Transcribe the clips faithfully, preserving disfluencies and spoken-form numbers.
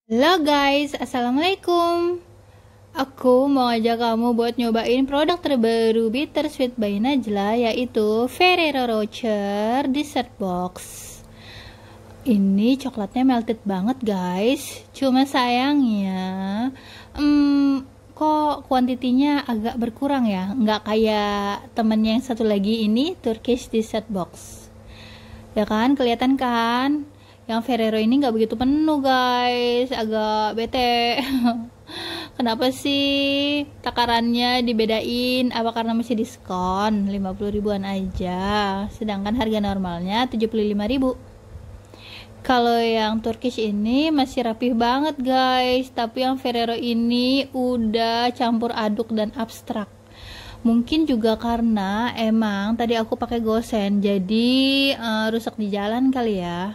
Halo guys, assalamualaikum. Aku mau ajak kamu buat nyobain produk terbaru Bittersweet by Najla, yaitu Ferrero Rocher Dessert Box. Ini coklatnya melted banget guys. Cuma sayangnya hmm, kok kuantitinya agak berkurang ya, nggak kayak temennya yang satu lagi ini, Turkish Dessert Box. Ya kan, kelihatan kan? Yang Ferrero ini nggak begitu penuh guys, agak bete. Kenapa sih takarannya dibedain? Apa karena masih diskon lima puluh ribuan aja, sedangkan harga normalnya tujuh puluh lima ribu. Kalau yang Turkish ini masih rapih banget guys, tapi yang Ferrero ini udah campur aduk dan abstrak. Mungkin juga karena emang tadi aku pakai gosen, jadi uh, rusak di jalan kali ya.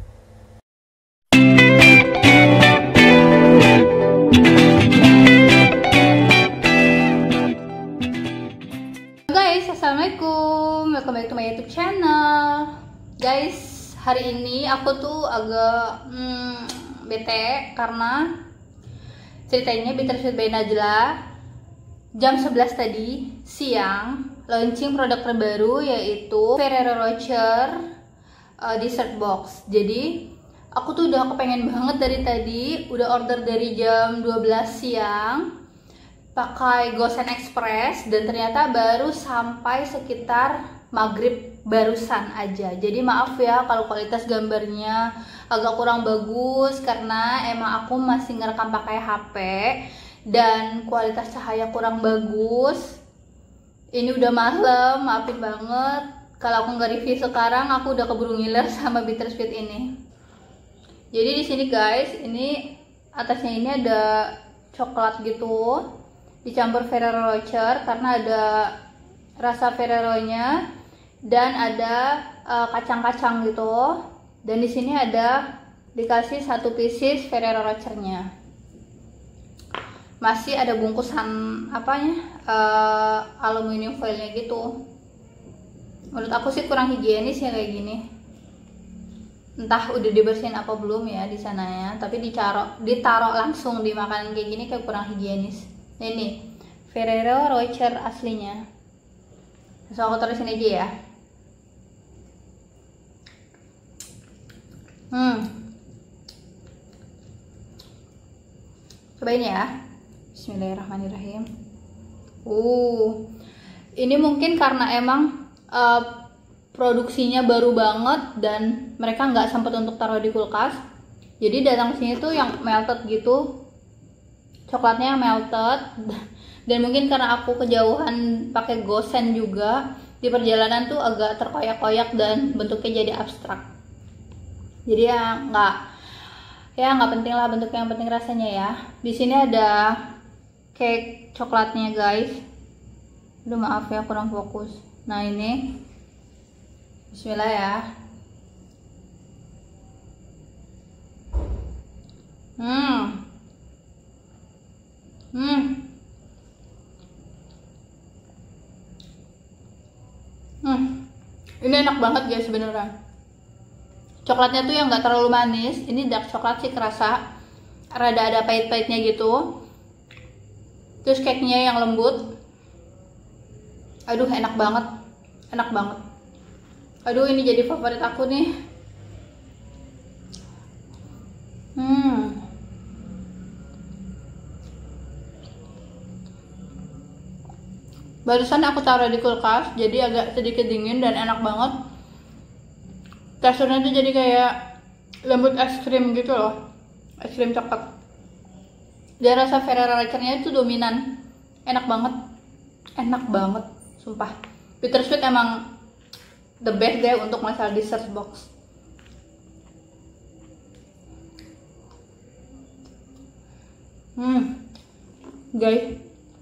Guys, assalamualaikum, welcome back to my YouTube channel. Guys, hari ini aku tuh agak hmm, bete karena ceritanya Bittersweet by Najla jam sebelas tadi siang launching produk terbaru, yaitu Ferrero Rocher uh, Dessert Box. Jadi aku tuh udah kepengen banget dari tadi, udah order dari jam dua belas siang pakai Gosen Express, dan ternyata baru sampai sekitar maghrib barusan aja. Jadi maaf ya kalau kualitas gambarnya agak kurang bagus, karena emang aku masih ngerekam pakai H P dan kualitas cahaya kurang bagus. Ini udah malam, maafin banget kalau aku nggak review sekarang, aku udah keburu ngiler sama Bittersweet ini. Jadi di sini guys, ini atasnya ini ada coklat gitu, dicampur Ferrero Rocher karena ada rasa Ferrero-nya, dan ada kacang-kacang uh, gitu. Dan di sini ada dikasih satu pieces Ferrero Rocher-nya. Masih ada bungkusan apanya, uh, aluminium foilnya gitu. Menurut aku sih kurang higienis ya kayak gini. Entah udah dibersihin apa belum ya di sananya, tapi ditaruh ditaruh langsung di makanan kayak gini kayak kurang higienis. Nah, ini Ferrero Rocher aslinya. So aku taruh sini aja ya. Hmm. Cobain ya. Bismillahirrahmanirrahim. Uh, ini mungkin karena emang uh, produksinya baru banget dan mereka nggak sempat untuk taruh di kulkas. Jadi datang ke sini tuh yang melted gitu. Coklatnya melted, dan mungkin karena aku kejauhan pakai gosen juga, di perjalanan tuh agak terkoyak-koyak dan bentuknya jadi abstrak. Jadi ya nggak ya nggak penting lah bentuknya, yang penting rasanya ya. Di sini ada cake coklatnya guys. Aduh maaf ya kurang fokus. Nah ini, Bismillah ya. Hmm. Hmm. Hmm. Ini enak banget guys beneran. Coklatnya tuh yang nggak terlalu manis. Ini dark coklat sih kerasa. Rada ada pahit-pahitnya gitu. Terus cake-nya yang lembut. Aduh enak banget. Enak banget. Aduh ini jadi favorit aku nih. Hmm. Barusan aku taruh di kulkas, jadi agak sedikit dingin dan enak banget. Teksturnya tuh jadi kayak lembut es krim gitu loh, es krim coklat. Dan rasa Ferrero Rocher-nya itu dominan, enak banget, enak banget, sumpah. Bittersweet emang the best deh untuk masalah dessert box. Hmm, guys.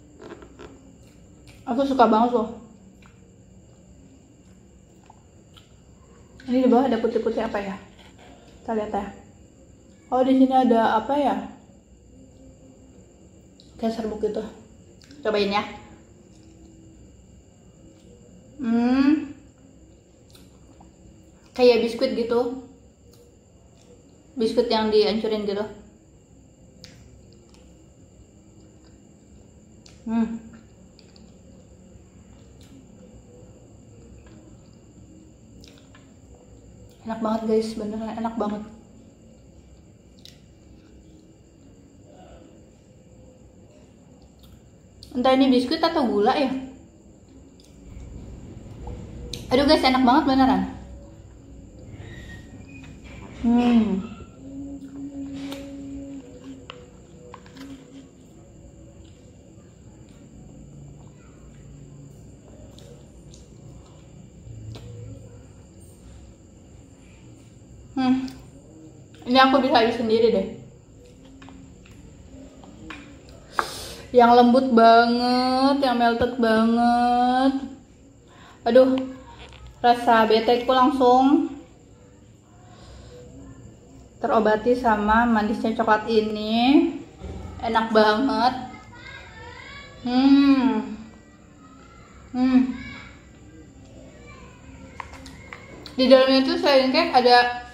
Aku suka banget loh. Ini di bawah ada putih-putih apa ya? Kita lihat ya. Oh di sini ada apa ya? Kayak serbuk gitu. Cobain ya. Hmm. Kayak biskuit gitu. Biskuit yang dihancurin gitu. Hmm. Enak banget guys, beneran enak banget. Entah ini biskuit atau gula ya. Aduh guys, enak banget beneran. Hmm. Hmm. Ini aku bisa habis sendiri deh. Yang lembut banget, yang melted banget. Aduh, rasa beteku langsung terobati sama manisnya coklat ini. Enak banget. Hmm. Hmm. Di dalamnya itu selain cake ada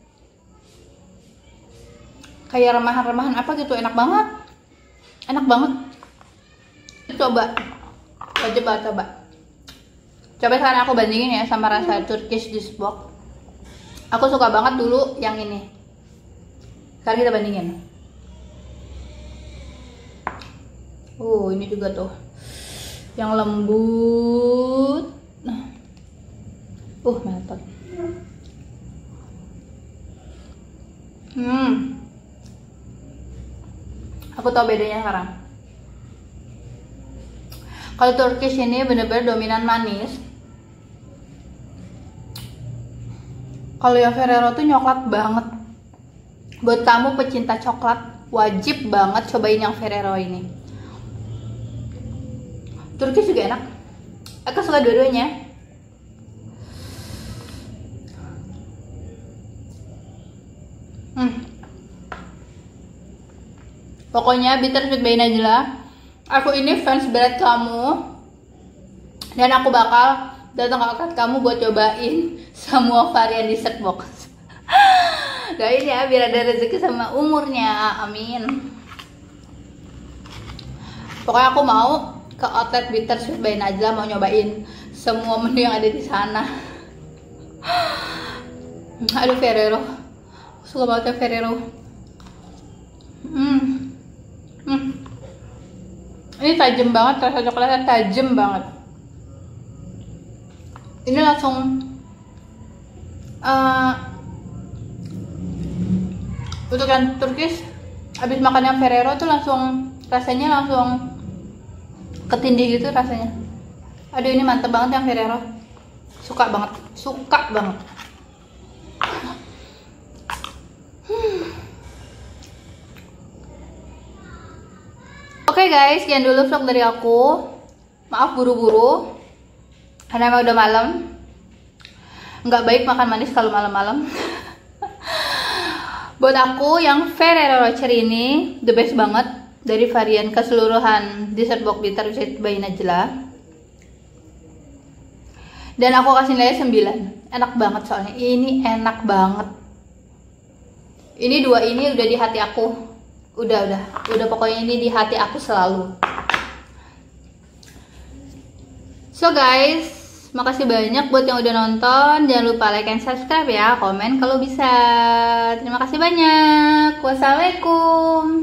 kayak remahan-remahan apa gitu, enak banget. Enak banget. Coba. Coba coba. Coba sekarang aku bandingin ya sama rasa Turkish this box. Aku suka banget dulu yang ini. Sekarang kita bandingin. Uh, ini juga tuh. Yang lembut. Uh, mantap. Hmm. Aku tahu bedanya sekarang. Kalau Turkish ini bener-bener dominan manis. Kalau yang Ferrero tuh coklat banget. Buat kamu pecinta coklat, wajib banget cobain yang Ferrero ini. Turkish juga enak. Aku suka dua-duanya. Hmm. Pokoknya Bittersweet by Najla, aku ini fans berat kamu, dan aku bakal datang ke akad kamu buat cobain semua varian dessert box. Doain ya biar ada rezeki sama umurnya, amin. Pokoknya aku mau ke outlet Bittersweet by Najla, mau nyobain semua menu yang ada di sana. Aduh, Ferrero, suka banget ya Ferrero. Hmm. Hmm. Ini tajam banget, rasa coklatnya tajam banget. Ini langsung uh, untuk yang Turkish, habis makan yang Ferrero tuh langsung rasanya langsung ketindih gitu rasanya. Aduh, ini mantep banget yang Ferrero. Suka banget, suka banget. Hmm. Oke okay guys, sekian dulu vlog dari aku. Maaf buru-buru karena emang udah malam. Nggak baik makan manis kalau malam-malam. Buat aku yang Ferrero Rocher ini the best banget dari varian keseluruhan dessert box Bittersweet by Najla. Dan aku kasih nilai sembilan. Enak banget soalnya. Ini enak banget. Ini dua ini udah di hati aku. Udah, udah, udah pokoknya ini di hati aku selalu. So guys, makasih banyak buat yang udah nonton. Jangan lupa like and subscribe ya, komen kalau bisa. Terima kasih banyak. Wassalamualaikum.